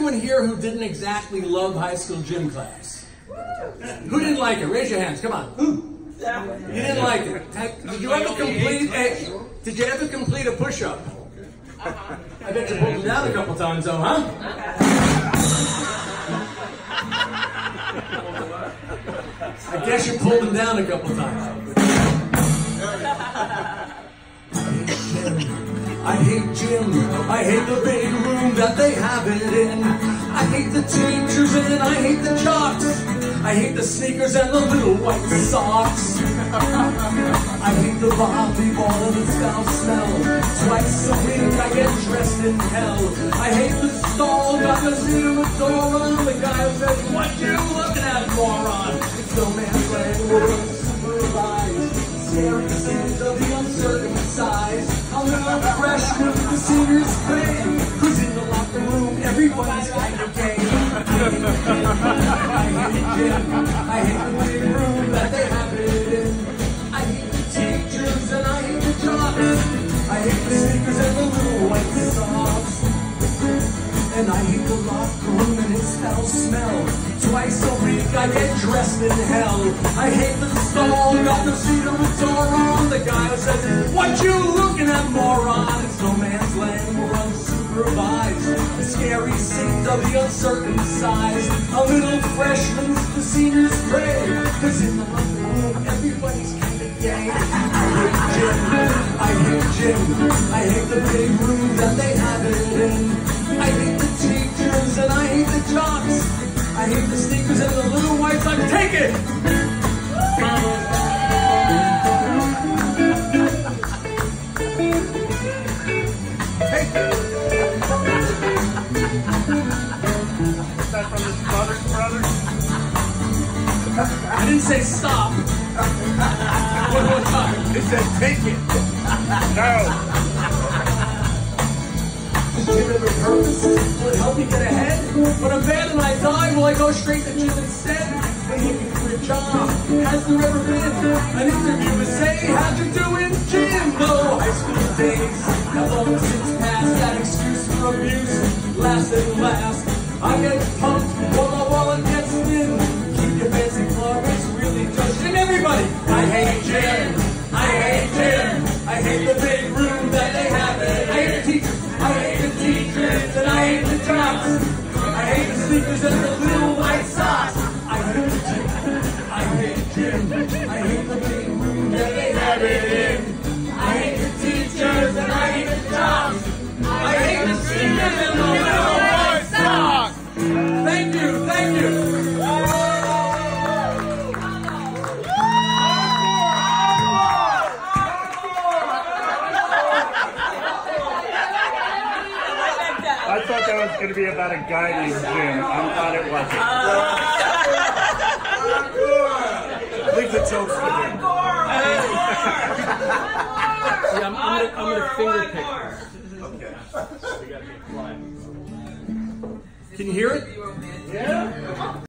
anyone here who didn't exactly love high school gym class? Who didn't like it? Raise your hands. Come on. Who? You didn't like it. Did you ever complete a push-up? I bet you pulled them down a couple times, though, huh? I guess you pulled them down a couple times. I hate gym. I hate the big room that they have it in. I hate the teachers and I hate the jocks. I hate the sneakers and the little white socks. I hate the volleyball and the foul smell. Twice a week I get dressed in hell. I hate the stall, got the seat of the door on. The guy who says, "What you looking at, moron?" It's no man's land, we're unsupervised. Scary scenes of the uncircumcised. I'm not fresh with the seniors playing. Who's in the locker room? Everybody's kind of gay. I hate gym. I hate the big room that they have it in. I hate the teachers and I hate the jocks. I hate the sneakers and the little white socks. And I hate the locker room and its foul smell. Twice a week I get dressed in hell. I hate the stall, got the seat of the door on. The guy who says, "What you looking at, moron?" It's no man's land, we're unsupervised. The scary scenes of the uncircumcised. A little freshman, the seniors pray. Cause in the locker room, everybody's kind of gay. I hate gym. I hate gym. I hate the big room that they have it in. I hate the teachers and I hate the jocks. I hate the sneakers and the little white socks. Take it! Take it! Is that from his brother? I didn't say stop. One more time. It said take it. No. Does gym have a purpose? Will it help you get ahead? When I'm bad and I die, will I go straight to gym instead? When looking for a job, has there ever been an interview to say, "How'd you do in gym?" No, high school days have long since passed. That excuse for abuse last and last. I get pumped while my wallet gets thin. Keep your fancy clothes really just gym. Everybody, I hate gym. I hate gym. I hate the big room that they have it. I hate the teachers. I hate the teachers and I hate the jocks. I hate the sneakers and the little white socks. I hate the gym. I hate gym. I hate the big room that they have it in. I hate the teachers and I hate the jocks. I hate the sneakers and the little white socks. Thank you. Thank you. I thought that was going to be about a guy named Jim. I thought it wasn't. Leave the jokes for him. See, I'm gonna finger pick. Okay. We gotta be quiet. Can you hear it? Yeah.